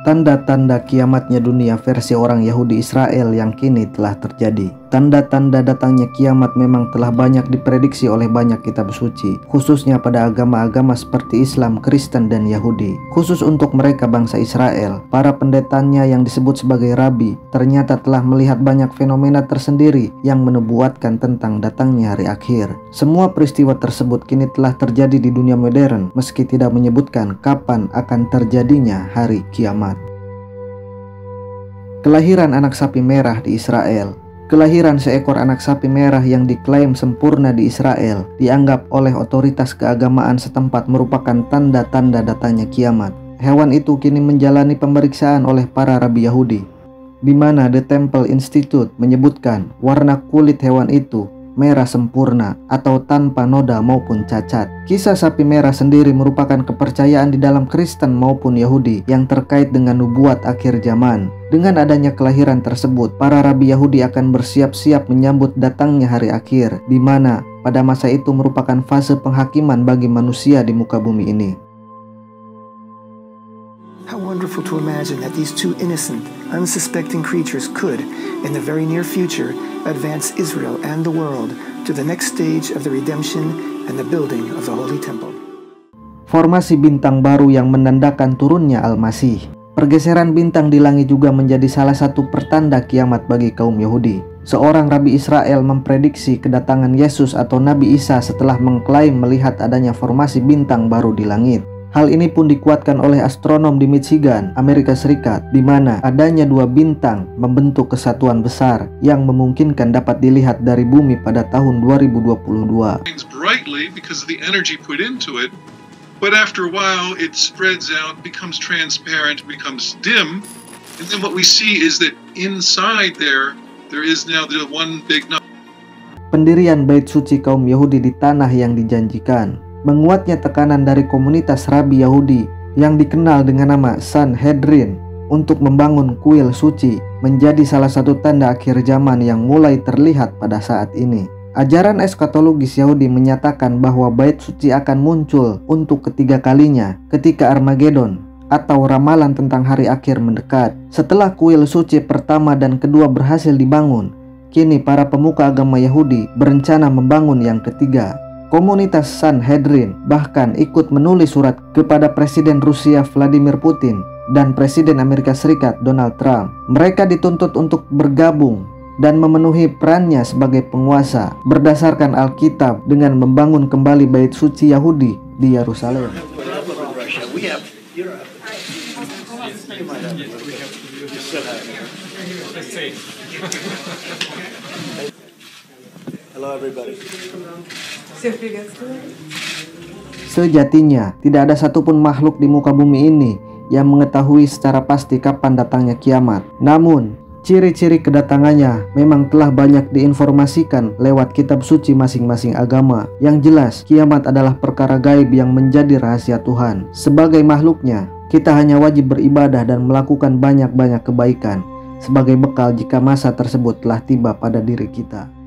Tanda-tanda kiamatnya dunia versi orang Yahudi Israel yang kini telah terjadi. Tanda-tanda datangnya kiamat memang telah banyak diprediksi oleh banyak kitab suci, khususnya pada agama-agama seperti Islam, Kristen, dan Yahudi. Khusus untuk mereka bangsa Israel, para pendetanya yang disebut sebagai rabi ternyata telah melihat banyak fenomena tersendiri yang menubuatkan tentang datangnya hari akhir. Semua peristiwa tersebut kini telah terjadi di dunia modern, meski tidak menyebutkan kapan akan terjadinya hari kiamat. Kelahiran anak sapi merah di Israel. Kelahiran seekor anak sapi merah yang diklaim sempurna di Israel dianggap oleh otoritas keagamaan setempat merupakan tanda-tanda datangnya kiamat. Hewan itu kini menjalani pemeriksaan oleh para rabi Yahudi, di mana The Temple Institute menyebutkan warna kulit hewan itu merah sempurna atau tanpa noda maupun cacat. Kisah sapi merah sendiri merupakan kepercayaan di dalam Kristen maupun Yahudi yang terkait dengan nubuat akhir zaman. Dengan adanya kelahiran tersebut, para rabi Yahudi akan bersiap-siap menyambut datangnya hari akhir, di mana pada masa itu merupakan fase penghakiman bagi manusia di muka bumi ini. How wonderful to imagine that these two innocent, unsuspecting creatures could, in the very near future, advance Israel and the world to the next stage of the redemption and the building of the Holy Temple. Formasi bintang baru yang menandakan turunnya Al-Masih. Pergeseran bintang di langit juga menjadi salah satu pertanda kiamat bagi kaum Yahudi. Seorang rabi Israel memprediksi kedatangan Yesus atau Nabi Isa setelah mengklaim melihat adanya formasi bintang baru di langit. Hal ini pun dikuatkan oleh astronom di Michigan, Amerika Serikat, di mana adanya dua bintang membentuk kesatuan besar yang memungkinkan dapat dilihat dari bumi pada tahun 2022. But after a while, it spreads out, becomes transparent, becomes dim, and then what we see is that inside there is now the one big number. Pendirian bait suci kaum Yahudi di tanah yang dijanjikan. Menguatnya tekanan dari komunitas rabi Yahudi yang dikenal dengan nama Sanhedrin untuk membangun kuil suci menjadi salah satu tanda akhir zaman yang mulai terlihat pada saat ini. Ajaran eskatologis Yahudi menyatakan bahwa bait suci akan muncul untuk ketiga kalinya ketika Armageddon atau ramalan tentang hari akhir mendekat. Setelah kuil suci pertama dan kedua berhasil dibangun, kini para pemuka agama Yahudi berencana membangun yang ketiga. Komunitas Sanhedrin bahkan ikut menulis surat kepada Presiden Rusia Vladimir Putin dan Presiden Amerika Serikat Donald Trump. Mereka dituntut untuk bergabung dan memenuhi perannya sebagai penguasa berdasarkan Alkitab dengan membangun kembali bait suci Yahudi di Yerusalem. Sejatinya, tidak ada satupun makhluk di muka bumi ini yang mengetahui secara pasti kapan datangnya kiamat. Namun, ciri-ciri kedatangannya memang telah banyak diinformasikan lewat kitab suci masing-masing agama. Yang jelas, kiamat adalah perkara gaib yang menjadi rahasia Tuhan. Sebagai makhluknya, kita hanya wajib beribadah dan melakukan banyak-banyak kebaikan sebagai bekal jika masa tersebut telah tiba pada diri kita.